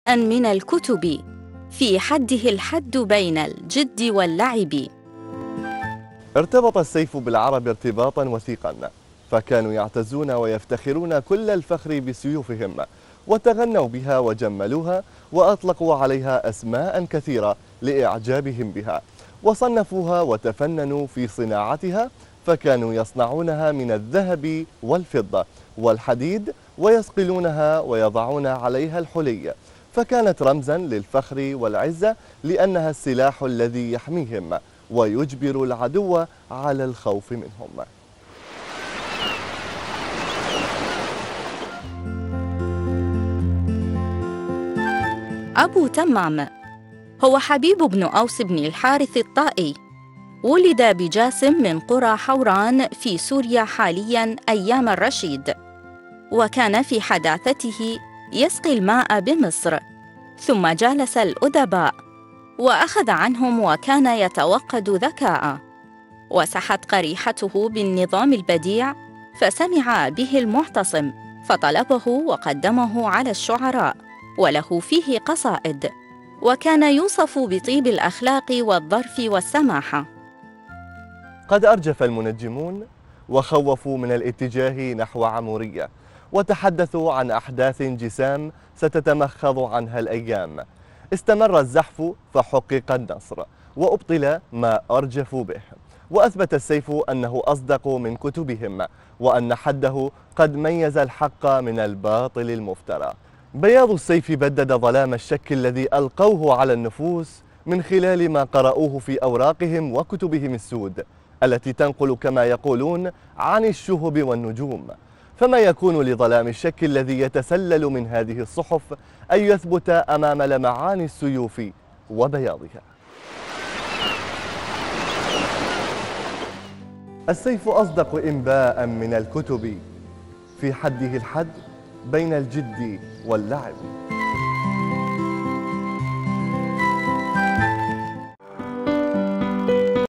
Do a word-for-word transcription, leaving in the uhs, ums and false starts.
من الكتب، في حده الحد بين الجد واللعب. ارتبط السيف بالعرب ارتباطا وثيقا، فكانوا يعتزون ويفتخرون كل الفخر بسيوفهم، وتغنوا بها وجملوها وأطلقوا عليها أسماء كثيرة لإعجابهم بها، وصنفوها وتفننوا في صناعتها، فكانوا يصنعونها من الذهب والفضة والحديد ويصقلونها ويضعون عليها الحلي، فكانت رمزا للفخر والعزة لأنها السلاح الذي يحميهم ويجبر العدو على الخوف منهم. أبو تمام هو حبيب بن أوس بن الحارث الطائي، ولد بجاسم من قرى حوران في سوريا حالياً أيام الرشيد، وكان في حداثته يسقي الماء بمصر، ثم جالس الأدباء وأخذ عنهم وكان يتوقد ذكاء، وسحت قريحته بالنظام البديع، فسمع به المعتصم فطلبه وقدمه على الشعراء، وله فيه قصائد، وكان يوصف بطيب الأخلاق والظرف والسماحة. قد أرجف المنجمون وخوفوا من الاتجاه نحو عمورية، وتحدثوا عن أحداث جسام ستتمخض عنها الأيام. استمر الزحف فحقق النصر، وأبطل ما أرجفوا به، وأثبت السيف أنه أصدق من كتبهم، وأن حده قد ميز الحق من الباطل المفترى. بياض السيف بدد ظلام الشك الذي ألقوه على النفوس من خلال ما قرأوه في أوراقهم وكتبهم السود التي تنقل كما يقولون عن الشهب والنجوم. فما يكون لظلام الشك الذي يتسلل من هذه الصحف أن يثبت أمام لمعان السيوف وبياضها. السيف أصدق إنباء من الكتب، في حده الحد بين الجد واللعب.